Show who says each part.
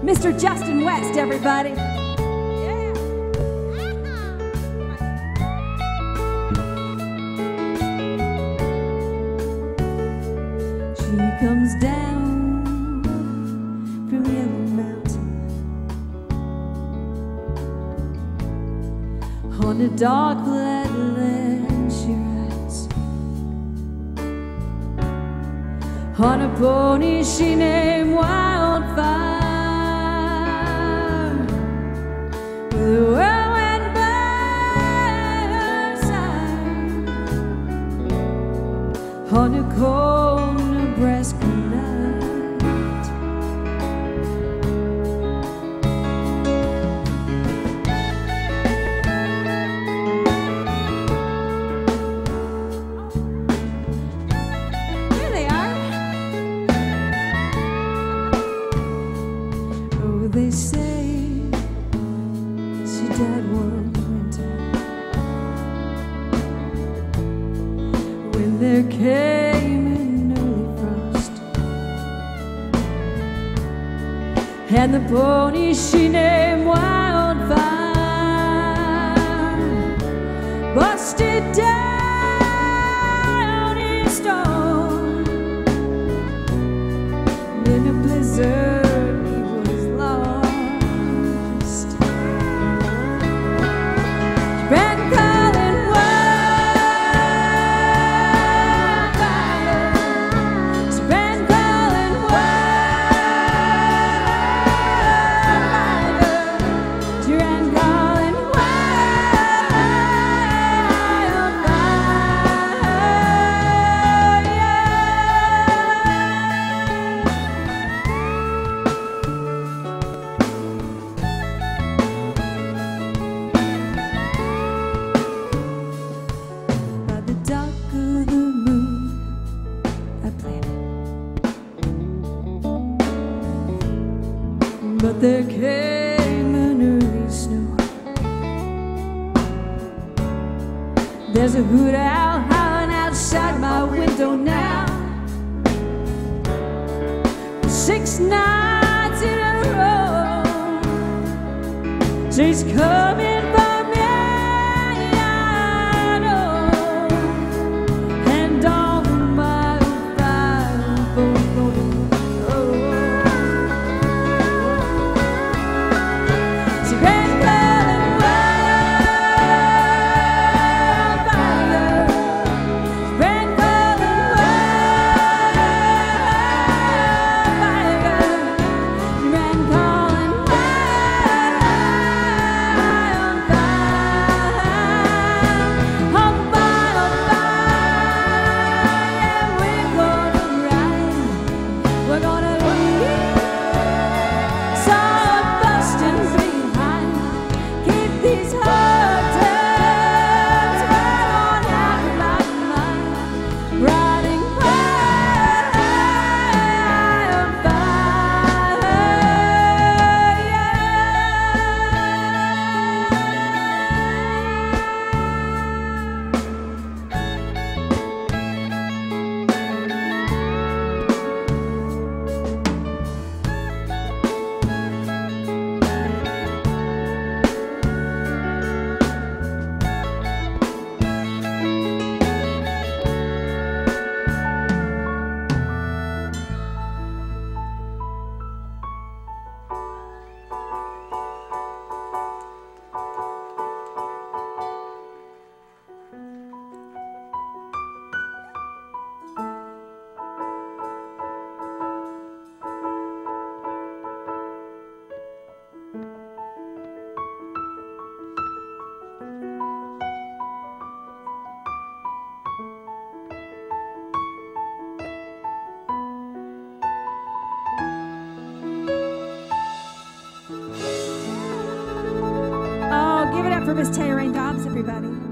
Speaker 1: Mr. Justin West, everybody. She comes down from Yellow Mountain on a dark flatland she rides, on a pony she named Wildfire, with a whirlwind by her side, on a cold Nebraska night. There they are. Oh, they say she died one winter when there came and the pony she named Wildfire busted down in storm. In a blizzard he was lost. Ran calling Wildfire. She ran calling but there came an early snow. There's a hoot owl howling outside my window now. 6 nights in a row, she's coming for me, I know. And all my fire folks gonna for Miss Dobbs, everybody.